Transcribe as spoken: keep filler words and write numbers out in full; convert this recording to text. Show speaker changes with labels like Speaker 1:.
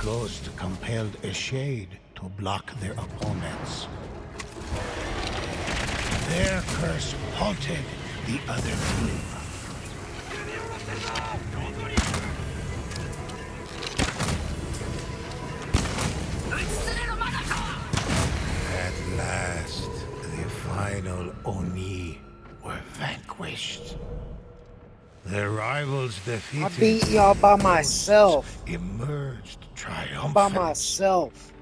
Speaker 1: ghost compelled a shade to block their opponents. Their curse halted the other two. At last, the final Oni were vanquished. Their rivals defeated.
Speaker 2: I beat y'all by myself.
Speaker 1: Emerged triumphant.
Speaker 2: By myself.